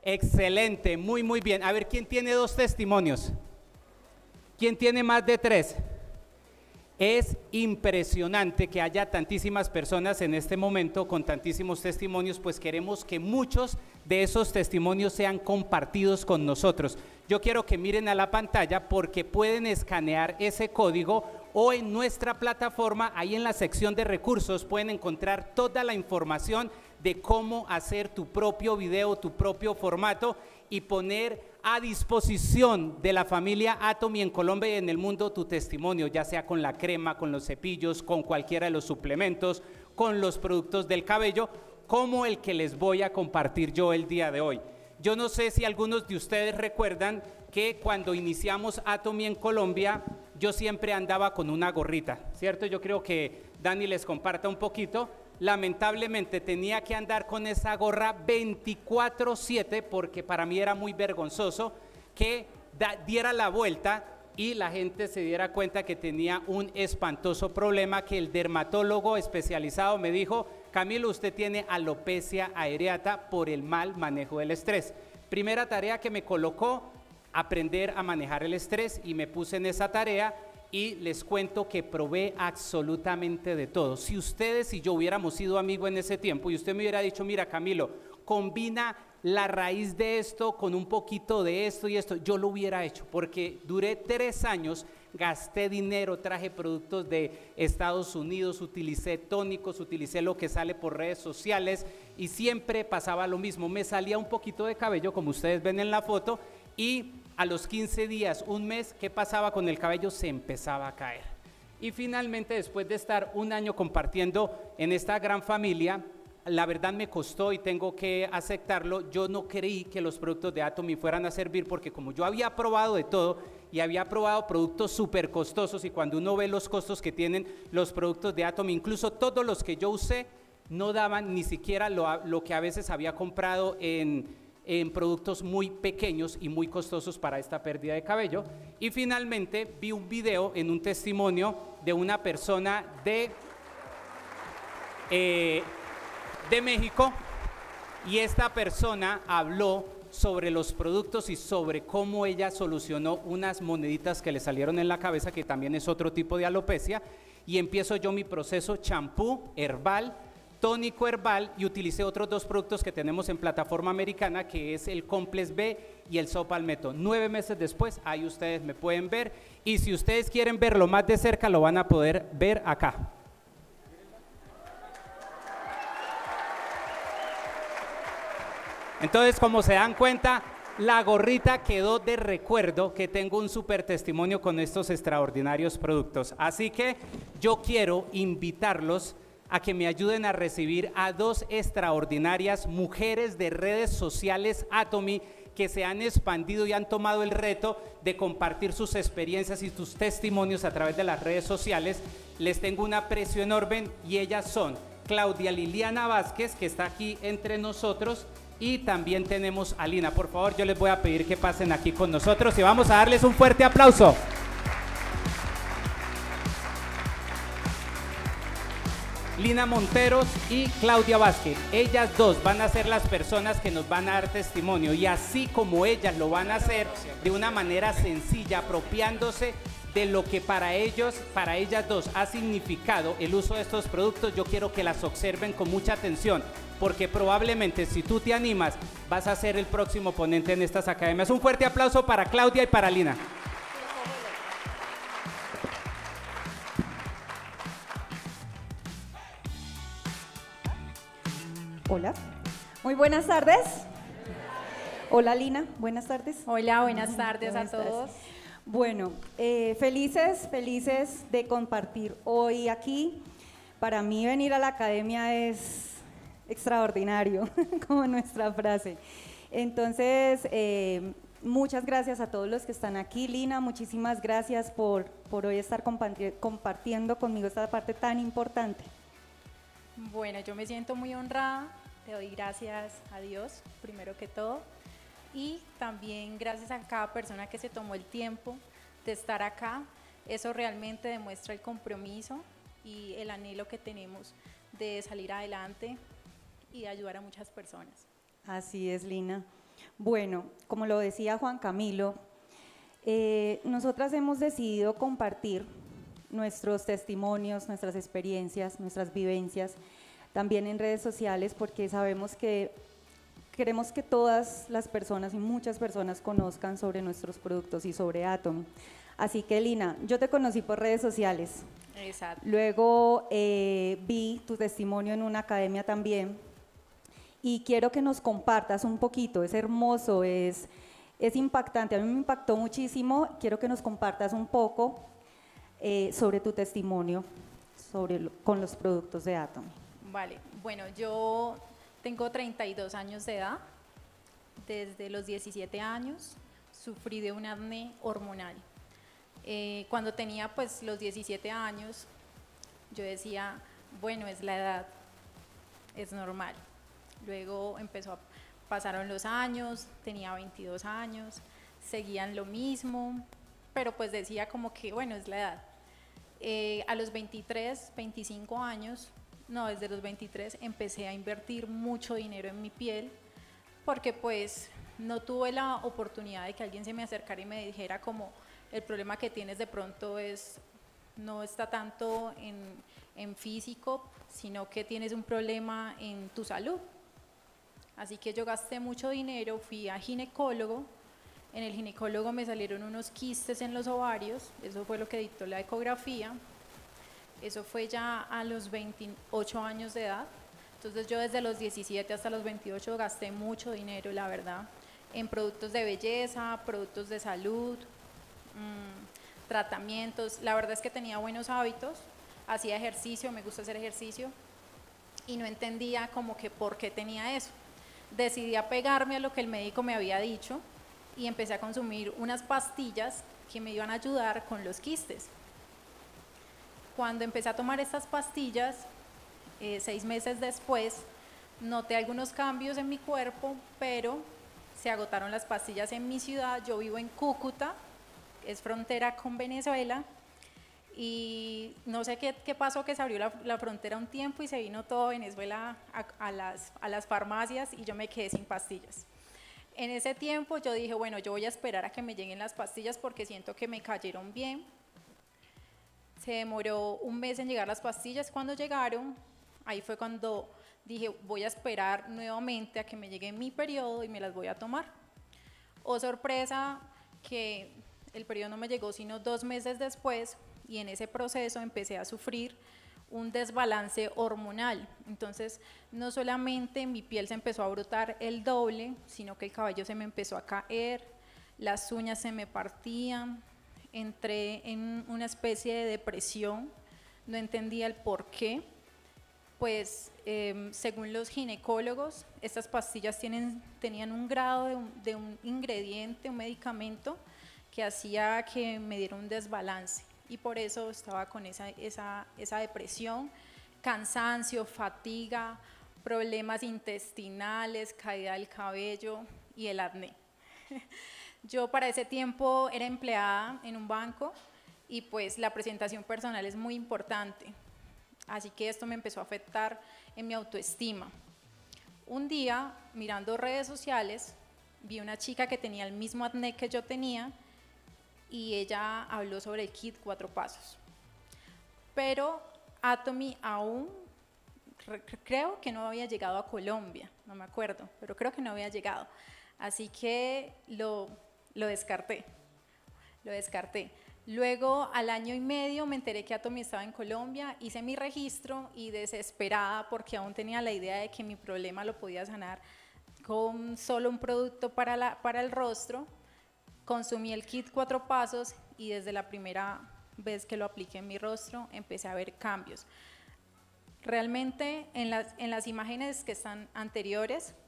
Excelente, muy, muy bien. A ver, ¿quién tiene 2 testimonios? ¿Quién tiene más de 3? Es impresionante que haya tantísimas personas en este momento con tantísimos testimonios, pues queremos que muchos de esos testimonios sean compartidos con nosotros. Yo quiero que miren a la pantalla porque pueden escanear ese código o en nuestra plataforma, ahí en la sección de recursos, pueden encontrar toda la información de cómo hacer tu propio video, tu propio formato y poner a disposición de la familia Atomy en Colombia y en el mundo tu testimonio, ya sea con la crema, con los cepillos, con cualquiera de los suplementos, con los productos del cabello, como el que les voy a compartir yo el día de hoy. Yo no sé si algunos de ustedes recuerdan que cuando iniciamos Atomy en Colombia, yo siempre andaba con una gorrita, ¿cierto? Yo creo que Dani les comparta un poquito. Lamentablemente tenía que andar con esa gorra 24/7 porque para mí era muy vergonzoso que diera la vuelta y la gente se diera cuenta que tenía un espantoso problema que el dermatólogo especializado me dijo: Camilo, usted tiene alopecia areata por el mal manejo del estrés. Primera tarea que me colocó, aprender a manejar el estrés, y me puse en esa tarea. Y les cuento que probé absolutamente de todo. Si ustedes y yo hubiéramos sido amigos en ese tiempo y usted me hubiera dicho: mira, Camilo, combina la raíz de esto con un poquito de esto y esto, yo lo hubiera hecho, porque duré 3 años, gasté dinero, traje productos de Estados Unidos, utilicé tónicos, utilicé lo que sale por redes sociales y siempre pasaba lo mismo. Me salía un poquito de cabello, como ustedes ven en la foto, y a los 15 días, un mes, ¿qué pasaba con el cabello? Se empezaba a caer. Y finalmente, después de estar un año compartiendo en esta gran familia, la verdad me costó y tengo que aceptarlo. Yo no creí que los productos de Atomy fueran a servir, porque como yo había probado de todo y había probado productos súper costosos, y cuando uno ve los costos que tienen los productos de Atomy, incluso todos los que yo usé no daban ni siquiera lo que a veces había comprado en productos muy pequeños y muy costosos para esta pérdida de cabello. Y finalmente vi un video en un testimonio de una persona de México, y esta persona habló sobre los productos y sobre cómo ella solucionó unas moneditas que le salieron en la cabeza, que también es otro tipo de alopecia. Y empiezo yo mi proceso: champú herbal, tónico herbal, y utilicé otros 2 productos que tenemos en plataforma americana, que es el Complex B y el Sopalmeto. 9 meses después, ahí ustedes me pueden ver, y si ustedes quieren verlo más de cerca, lo van a poder ver acá. Entonces, como se dan cuenta, la gorrita quedó de recuerdo que tengo un súper testimonio con estos extraordinarios productos. Así que yo quiero invitarlos a que me ayuden a recibir a 2 extraordinarias mujeres de redes sociales Atomy, que se han expandido y han tomado el reto de compartir sus experiencias y sus testimonios a través de las redes sociales. Les tengo un aprecio enorme, y ellas son Claudia Liliana Vázquez, que está aquí entre nosotros, y también tenemos a Lina. Por favor, yo les voy a pedir que pasen aquí con nosotros y vamos a darles un fuerte aplauso. Lina Monteros y Claudia Vázquez, ellas 2 van a ser las personas que nos van a dar testimonio, y así como ellas lo van a hacer de una manera sencilla, apropiándose de lo que para ellas 2 ha significado el uso de estos productos, yo quiero que las observen con mucha atención, porque probablemente si tú te animas vas a ser el próximo ponente en estas academias. Un fuerte aplauso para Claudia y para Lina. Hola, muy buenas tardes. Hola Lina, buenas tardes. Hola, buenas tardes a todos. Bueno, felices de compartir hoy aquí. Para mí venir a la academia es extraordinario, como nuestra frase. Entonces, muchas gracias a todos los que están aquí. Lina, muchísimas gracias por hoy estar compartiendo conmigo esta parte tan importante. Bueno, yo me siento muy honrada, le doy gracias a Dios, primero que todo, y también gracias a cada persona que se tomó el tiempo de estar acá. Eso realmente demuestra el compromiso y el anhelo que tenemos de salir adelante y de ayudar a muchas personas. Así es, Lina. Bueno, como lo decía Juan Camilo, nosotras hemos decidido compartir nuestros testimonios, nuestras experiencias, nuestras vivencias, también en redes sociales, porque sabemos que queremos que todas las personas y muchas personas conozcan sobre nuestros productos y sobre Atomy. Así que, Lina, yo te conocí por redes sociales. Exacto. Luego vi tu testimonio en una academia también y quiero que nos compartas un poquito. Es hermoso, es impactante. A mí me impactó muchísimo. Quiero que nos compartas un poco sobre tu testimonio con los productos de Atomy. Vale, bueno, yo tengo 32 años de edad. Desde los 17 años sufrí de un acné hormonal. Cuando tenía pues los 17 años, yo decía, bueno, es la edad, es normal. Luego pasaron los años, tenía 22 años, seguían lo mismo, pero pues decía como que, bueno, es la edad. A los 23, 25 años, no, desde los 23 empecé a invertir mucho dinero en mi piel, porque pues no tuve la oportunidad de que alguien se me acercara y me dijera como el problema que tienes de pronto no está tanto en físico, sino que tienes un problema en tu salud. Así que yo gasté mucho dinero, fui a ginecólogo. En el ginecólogo me salieron unos quistes en los ovarios, eso fue lo que dictó la ecografía. Eso fue ya a los 28 años de edad. Entonces yo desde los 17 hasta los 28 gasté mucho dinero, la verdad, en productos de belleza, productos de salud, tratamientos. La verdad es que tenía buenos hábitos, hacía ejercicio, me gusta hacer ejercicio, y no entendía como que por qué tenía eso. Decidí apegarme a lo que el médico me había dicho y empecé a consumir unas pastillas que me iban a ayudar con los quistes. Cuando empecé a tomar estas pastillas, 6 meses después, noté algunos cambios en mi cuerpo, pero se agotaron las pastillas en mi ciudad. Yo vivo en Cúcuta, es frontera con Venezuela, y no sé qué pasó, que se abrió la frontera un tiempo y se vino todo Venezuela a las farmacias y yo me quedé sin pastillas. En ese tiempo yo dije, bueno, yo voy a esperar a que me lleguen las pastillas porque siento que me cayeron bien. Se demoró un mes en llegar las pastillas. Cuando llegaron, ahí fue cuando dije, voy a esperar nuevamente a que me llegue mi periodo y me las voy a tomar. Oh, sorpresa, que el periodo no me llegó sino 2 meses después, y en ese proceso empecé a sufrir un desbalance hormonal. Entonces, no solamente mi piel se empezó a brotar el doble, sino que el cabello se me empezó a caer, las uñas se me partían, entré en una especie de depresión, no entendía el por qué. Pues según los ginecólogos, estas pastillas tenían un grado de un ingrediente, un medicamento que hacía que me diera un desbalance, y por eso estaba con esa depresión, cansancio, fatiga, problemas intestinales, caída del cabello y el acné. Yo para ese tiempo era empleada en un banco y pues la presentación personal es muy importante, así que esto me empezó a afectar en mi autoestima. Un día, mirando redes sociales, vi una chica que tenía el mismo acné que yo tenía y ella habló sobre el kit 4 pasos. Pero Atomy aún, creo que no había llegado a Colombia, no me acuerdo, pero creo que no había llegado. Así que lo descarté. Luego, al año y medio, me enteré que Atomy estaba en Colombia, hice mi registro y desesperada, porque aún tenía la idea de que mi problema lo podía sanar con solo un producto para el rostro, consumí el kit 4 pasos y desde la primera vez que lo apliqué en mi rostro empecé a ver cambios. Realmente en las imágenes que están anteriores,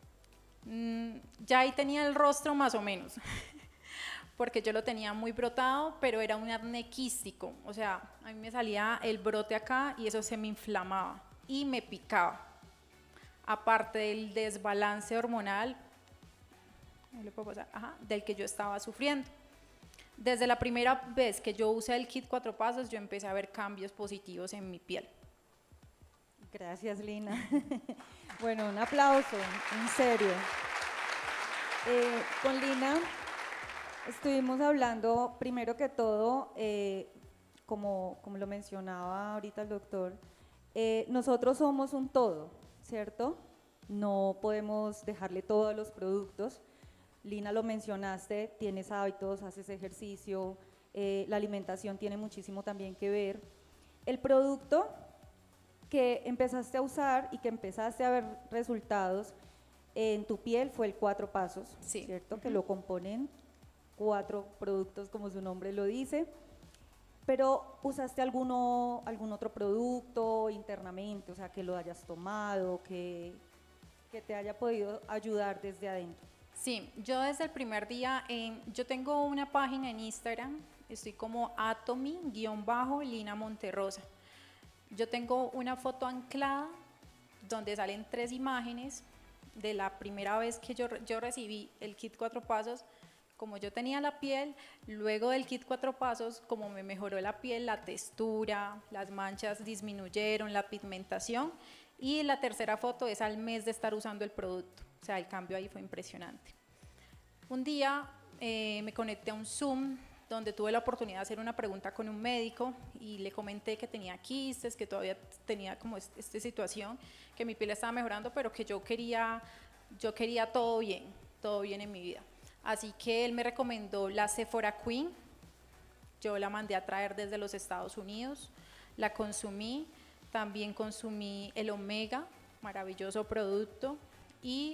ya ahí tenía el rostro más o menos, porque yo lo tenía muy brotado, pero era un acné quístico, o sea, a mí me salía el brote acá y eso se me inflamaba y me picaba. Aparte del desbalance hormonal, del que yo estaba sufriendo. Desde la primera vez que yo usé el kit 4 pasos, yo empecé a ver cambios positivos en mi piel. Gracias, Lina. Bueno, un aplauso, en serio. Con Lina estuvimos hablando, primero que todo, como lo mencionaba ahorita el doctor, nosotros somos un todo, ¿cierto? No podemos dejarle todo a los productos. Lina, lo mencionaste, tienes hábitos, haces ejercicio, la alimentación tiene muchísimo también que ver. El producto que empezaste a usar y que empezaste a ver resultados en tu piel fue el 4 pasos, Sí. ¿cierto? Que lo componen 4 productos, como su nombre lo dice. Pero ¿usaste algún otro producto internamente? O sea, que lo hayas tomado, que te haya podido ayudar desde adentro. Sí, yo desde el primer día, yo tengo una página en Instagram, estoy como atomy-Lina Monterrosa. Yo tengo una foto anclada donde salen 3 imágenes de la primera vez que yo recibí el kit 4 pasos, como yo tenía la piel, luego del kit 4 pasos, como me mejoró la piel, la textura, las manchas disminuyeron, la pigmentación, y la tercera foto es al mes de estar usando el producto, o sea, el cambio ahí fue impresionante. Un día me conecté a un Zoom donde tuve la oportunidad de hacer una pregunta con un médico y le comenté que tenía quistes, que todavía tenía como esta situación, que mi piel estaba mejorando, pero que yo quería todo bien en mi vida. Así que él me recomendó la Sephora Queen, yo la mandé a traer desde los Estados Unidos, la consumí, también consumí el Omega, maravilloso producto, y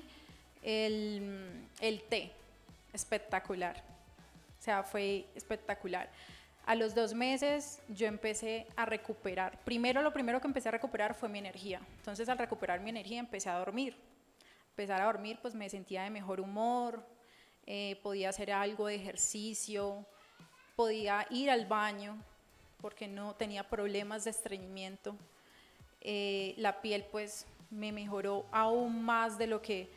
el té, espectacular, o sea, fue espectacular. A los 2 meses yo empecé a recuperar, lo primero que empecé a recuperar fue mi energía, entonces al recuperar mi energía empecé a dormir, pues me sentía de mejor humor, podía hacer algo de ejercicio, podía ir al baño porque no tenía problemas de estreñimiento, la piel pues me mejoró aún más de lo que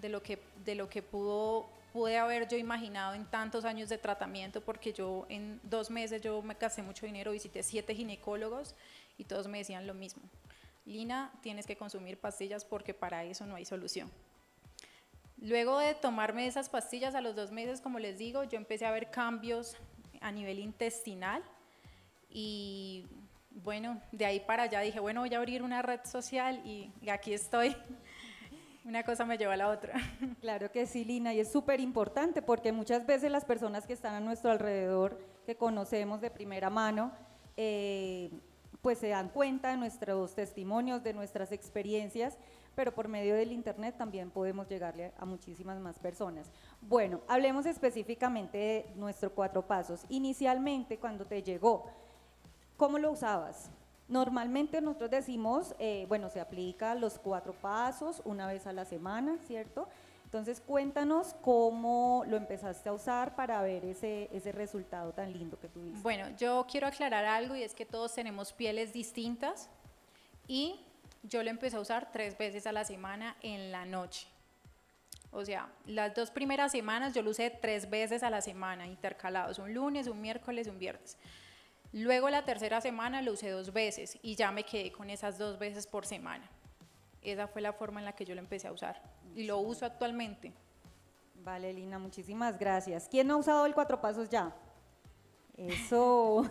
pude haber yo imaginado en tantos años de tratamiento, porque yo en 2 meses yo me gasté mucho dinero, visité 7 ginecólogos y todos me decían lo mismo: Lina, tienes que consumir pastillas porque para eso no hay solución. Luego de tomarme esas pastillas a los 2 meses, como les digo, yo empecé a ver cambios a nivel intestinal y bueno, de ahí para allá dije, bueno, voy a abrir una red social y aquí estoy. Una cosa me lleva a la otra. Claro que sí, Lina, y es súper importante porque muchas veces las personas que están a nuestro alrededor, que conocemos de primera mano, pues se dan cuenta de nuestros testimonios, de nuestras experiencias, pero por medio del internet también podemos llegarle a muchísimas más personas. Bueno, hablemos específicamente de nuestro 4 pasos. Inicialmente, cuando te llegó, ¿cómo lo usabas? Normalmente nosotros decimos, bueno, se aplica los 4 pasos una vez a la semana, ¿cierto? Entonces cuéntanos cómo lo empezaste a usar para ver ese resultado tan lindo que tuviste. Bueno, yo quiero aclarar algo, y es que todos tenemos pieles distintas y yo lo empecé a usar 3 veces a la semana en la noche. O sea, las 2 primeras semanas yo lo usé 3 veces a la semana, intercalados, un lunes, un miércoles, un viernes. Luego la tercera semana lo usé 2 veces y ya me quedé con esas 2 veces por semana. Esa fue la forma en la que yo lo empecé a usar y lo uso actualmente. Vale, Lina, muchísimas gracias. ¿Quién no ha usado el 4 pasos ya? Eso.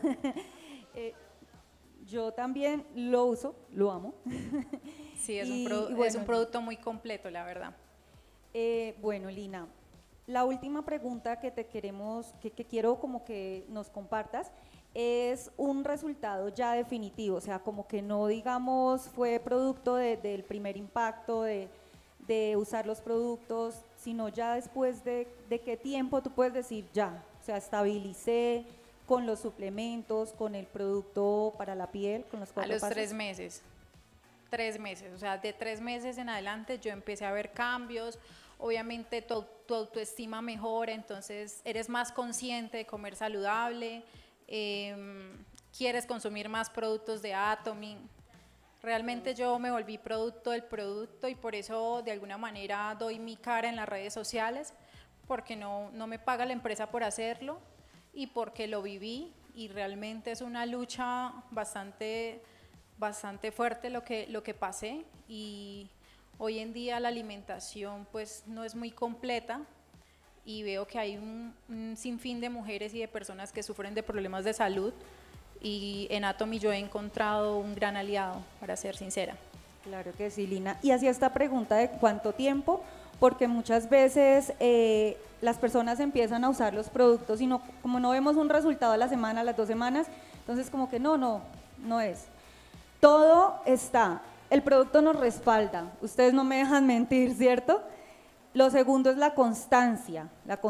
Yo también lo uso, lo amo. Sí, es un producto muy completo, la verdad. Bueno, Lina, la última pregunta que te quiero como que nos compartas es un resultado ya definitivo, o sea, como que no digamos fue producto del primer impacto de usar los productos, sino ya después de qué tiempo tú puedes decir ya, o sea, estabilicé con los suplementos, con el producto para la piel, con los 4 pasos. A los 3 meses. 3 meses, o sea, de 3 meses en adelante yo empecé a ver cambios, obviamente tu autoestima mejora, entonces eres más consciente de comer saludable, quieres consumir más productos de Atomy. Realmente yo me volví producto del producto y por eso de alguna manera doy mi cara en las redes sociales, porque no me paga la empresa por hacerlo y porque lo viví, y realmente es una lucha bastante fuerte lo que pasé, y hoy en día la alimentación pues no es muy completa, y veo que hay un sinfín de mujeres y de personas que sufren de problemas de salud, y en Atomy yo he encontrado un gran aliado, para ser sincera. Claro que sí, Lina. Y hacía esta pregunta de cuánto tiempo, porque muchas veces las personas empiezan a usar los productos y como no vemos un resultado a la semana, a las 2 semanas, entonces como que no es. Todo está, el producto nos respalda, ustedes no me dejan mentir, ¿cierto? Lo segundo es la constancia,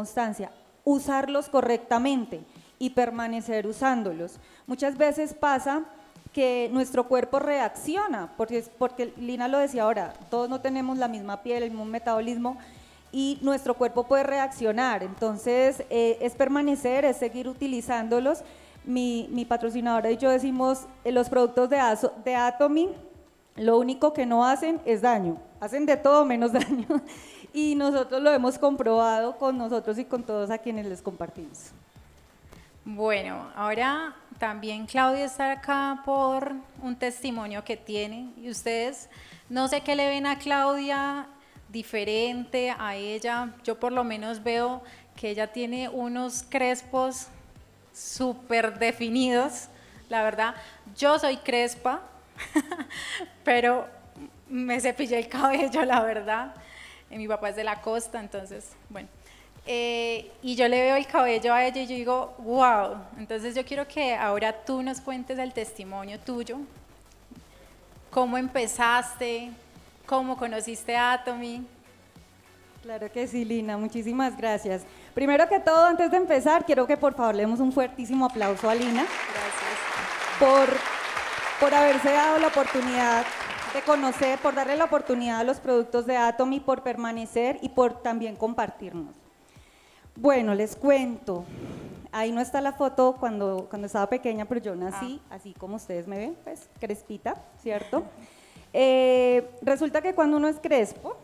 usarlos correctamente y permanecer usándolos. Muchas veces pasa que nuestro cuerpo reacciona, porque Lina lo decía ahora, todos no tenemos la misma piel, el mismo metabolismo, y nuestro cuerpo puede reaccionar, entonces es permanecer, es seguir utilizándolos. Mi patrocinadora y yo decimos, los productos de Atomy, lo único que no hacen es daño, hacen de todo menos daño, y nosotros lo hemos comprobado con nosotros y con todos a quienes les compartimos. Bueno, ahora también Claudia está acá por un testimonio que tiene, y ustedes, no sé qué le ven a Claudia diferente a ella. Yo por lo menos veo que ella tiene unos crespos súper definidos, la verdad. Yo soy crespa, pero me cepillé el cabello, la verdad. Mi papá es de la costa, entonces, bueno. Y yo le veo el cabello a ella y yo digo, wow. Entonces yo quiero que ahora tú nos cuentes el testimonio tuyo, cómo empezaste, cómo conociste a Atomy. Claro que sí, Lina, muchísimas gracias. Primero que todo, antes de empezar, quiero que por favor le demos un fuertísimo aplauso a Lina. Gracias. Por haberse dado la oportunidad de conocer, por darle la oportunidad a los productos de Atomy, por permanecer y por también compartirnos. Bueno, les cuento, ahí no está la foto cuando estaba pequeña, pero yo nací así como ustedes me ven, pues crespita, ¿cierto? Resulta que cuando uno es crespo,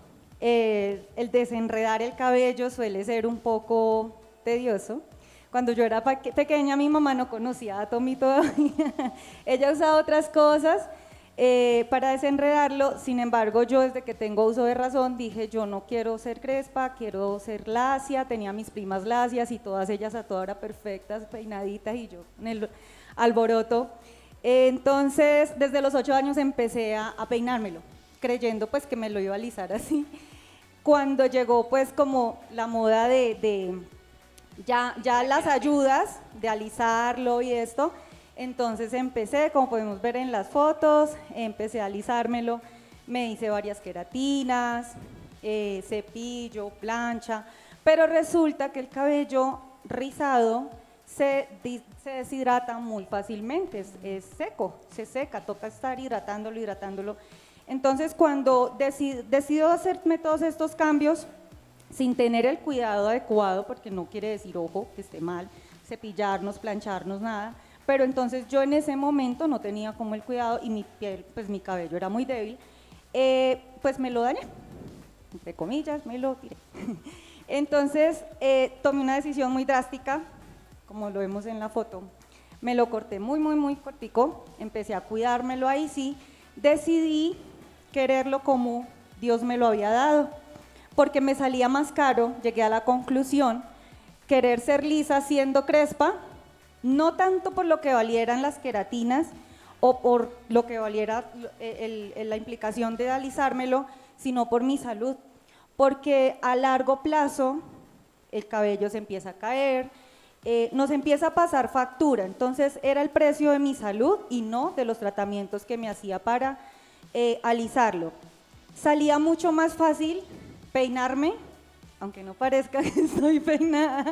el desenredar el cabello suele ser un poco tedioso. Cuando yo era pequeña, mi mamá no conocía a Atomy todavía, ella usaba otras cosas para desenredarlo. Sin embargo, yo desde que tengo uso de razón dije, yo no quiero ser crespa, quiero ser lacia. Tenía mis primas lacias y todas ellas a toda hora perfectas, peinaditas, y yo en el alboroto. Entonces, desde los 8 años empecé a peinármelo, creyendo pues que me lo iba a alisar así. Cuando llegó pues como la moda de ya las ayudas de alisarlo y esto, entonces empecé, como podemos ver en las fotos, empecé a alisármelo, me hice varias queratinas, cepillo, plancha, pero resulta que el cabello rizado se deshidrata muy fácilmente, es seco, se seca, toca estar hidratándolo. Entonces cuando decido hacerme todos estos cambios sin tener el cuidado adecuado, porque no quiere decir, ojo, que esté mal, cepillarnos, plancharnos, nada, pero entonces yo en ese momento no tenía como el cuidado y mi piel, pues mi cabello era muy débil, pues me lo dañé, entre comillas, me lo tiré. Entonces tomé una decisión muy drástica, como lo vemos en la foto, me lo corté muy cortico, empecé a cuidármelo, ahí sí, decidí quererlo como Dios me lo había dado, porque me salía más caro, llegué a la conclusión, querer ser lisa siendo crespa, no tanto por lo que valieran las queratinas o por lo que valiera la implicación de alisármelo, sino por mi salud, porque a largo plazo el cabello se empieza a caer, nos empieza a pasar factura, entonces era el precio de mi salud y no de los tratamientos que me hacía para alisarlo. Salía mucho más fácil peinarme, aunque no parezca que estoy peinada,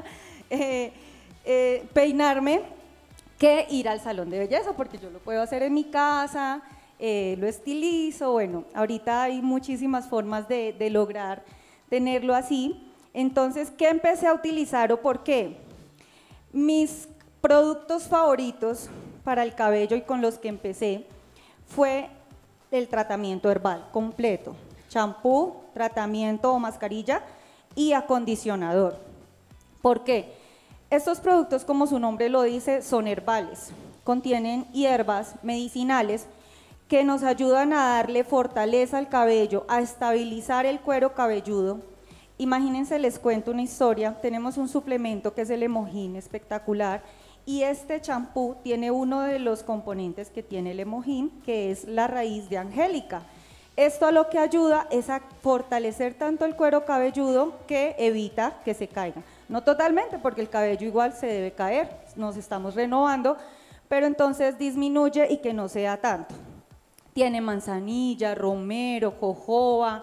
peinarme que ir al salón de belleza, porque yo lo puedo hacer en mi casa, lo estilizo, bueno, ahorita hay muchísimas formas de lograr tenerlo así. Entonces, ¿qué empecé a utilizar o por qué? Mis productos favoritos para el cabello y con los que empecé fue el tratamiento herbal completo, champú, tratamiento o mascarilla y acondicionador. ¿Por qué? Estos productos, como su nombre lo dice, son herbales, contienen hierbas medicinales que nos ayudan a darle fortaleza al cabello, a estabilizar el cuero cabelludo Imagínense, les cuento una historia. Tenemos un suplemento que es el Emojín, espectacular, y este champú tiene uno de los componentes que tiene el Emojín, que es la raíz de angélica. Esto lo que ayuda es a fortalecer tanto el cuero cabelludo que evita que se caiga. No totalmente, porque el cabello igual se debe caer, nos estamos renovando, pero entonces disminuye y que no sea tanto. Tiene manzanilla, romero, jojoba,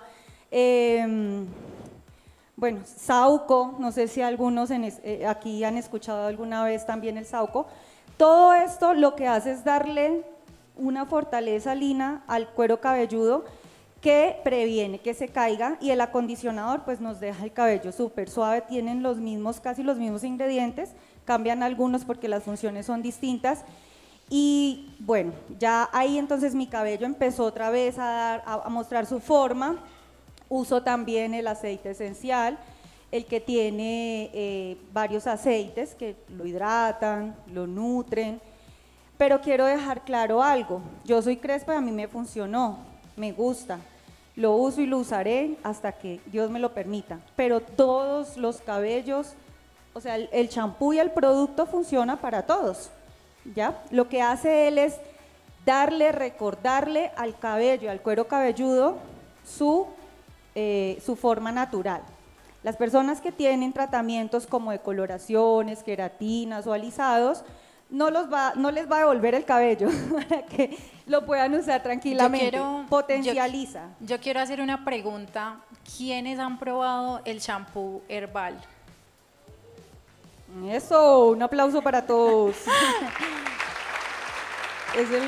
bueno, sauco, no sé si algunos aquí han escuchado alguna vez también el sauco. Todo esto lo que hace es darle una fortaleza, Lina, al cuero cabelludo que previene que se caiga, y el acondicionador pues nos deja el cabello súper suave. Tienen los mismos, casi los mismos ingredientes, cambian algunos porque las funciones son distintas. Y bueno, ya ahí entonces mi cabello empezó otra vez a mostrar su forma. Uso también el aceite esencial, el que tiene varios aceites que lo hidratan, lo nutren, pero quiero dejar claro algo. Yo soy crespa y a mí me funcionó, me gusta, lo uso y lo usaré hasta que Dios me lo permita, pero todos los cabellos, o sea, el champú y el producto funciona para todos, ¿ya? Lo que hace él es recordarle al cabello, al cuero cabelludo, su forma natural. Las personas que tienen tratamientos como decoloraciones, queratinas o alisados, no les va a devolver el cabello para que lo puedan usar tranquilamente. Potencializa. Yo quiero hacer una pregunta. ¿Quiénes han probado el champú herbal? Eso, un aplauso para todos. Es el...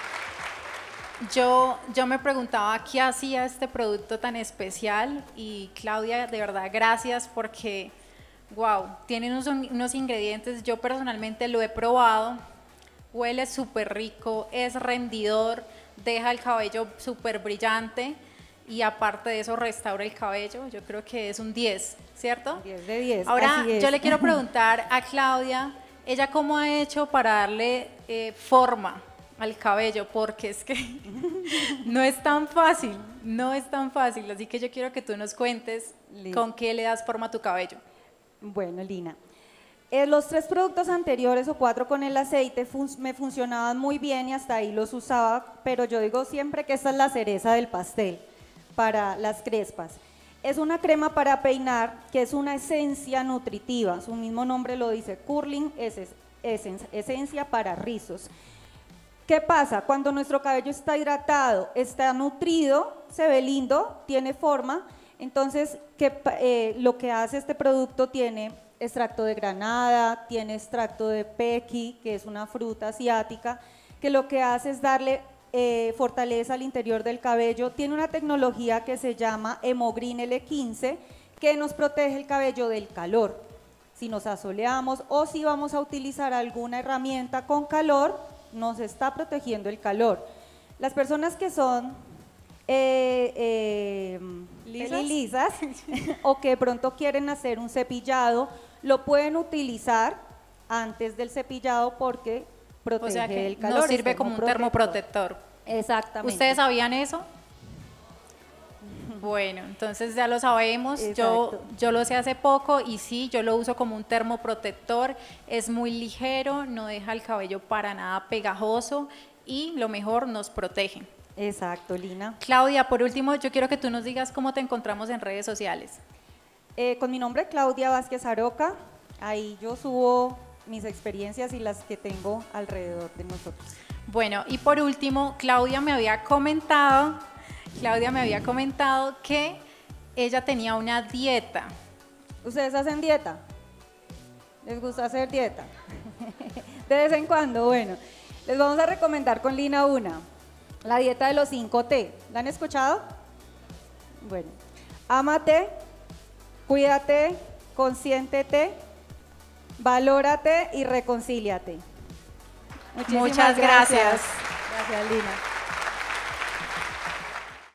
Yo me preguntaba qué hacía este producto tan especial, y Claudia, de verdad, gracias, porque, wow, tiene unos ingredientes, yo personalmente lo he probado, huele súper rico, es rendidor, deja el cabello súper brillante, y aparte de eso restaura el cabello. Yo creo que es un 10, ¿cierto? 10 de 10. Ahora, yo le quiero preguntar a Claudia, ella cómo ha hecho para darle forma al cabello, porque es que no es tan fácil, así que yo quiero que tú nos cuentes con qué le das forma a tu cabello. Bueno, Lina, los 3 productos anteriores o 4 con el aceite me funcionaban muy bien y hasta ahí los usaba, pero yo digo siempre que esta es la cereza del pastel para las crespas. Es una crema para peinar que es una esencia nutritiva, su mismo nombre lo dice, Curling Essence, esencia para rizos. ¿Qué pasa? Cuando nuestro cabello está hidratado, está nutrido, se ve lindo, tiene forma, entonces lo que hace este producto tiene extracto de granada, tiene extracto de pequi, que es una fruta asiática, que lo que hace es darle fortaleza al interior del cabello. Tiene una tecnología que se llama Hemogreen L15, que nos protege el cabello del calor. Si nos asoleamos o si vamos a utilizar alguna herramienta con calor, nos está protegiendo el calor. Las personas que son lisas o que de pronto quieren hacer un cepillado, lo pueden utilizar antes del cepillado porque protege, o sea, que el calor. Nos sirve como un termoprotector. Exactamente. ¿Ustedes sabían eso? Bueno, entonces ya lo sabemos. Yo lo sé hace poco y sí, yo lo uso como un termoprotector. Es muy ligero, no deja el cabello para nada pegajoso y lo mejor, nos protege. Exacto, Lina. Claudia, por último, yo quiero que tú nos digas cómo te encontramos en redes sociales. Con mi nombre, Claudia Vázquez Aroca. Ahí yo subo mis experiencias y las que tengo alrededor de nosotros. Bueno, y por último, Claudia me había comentado que ella tenía una dieta. ¿Ustedes hacen dieta? ¿Les gusta hacer dieta? De vez en cuando, bueno. Les vamos a recomendar con Lina la dieta de los 5T. ¿La han escuchado? Bueno, ámate, cuídate, consiéntete, valórate y reconcíliate. Muchas gracias. Gracias, Lina.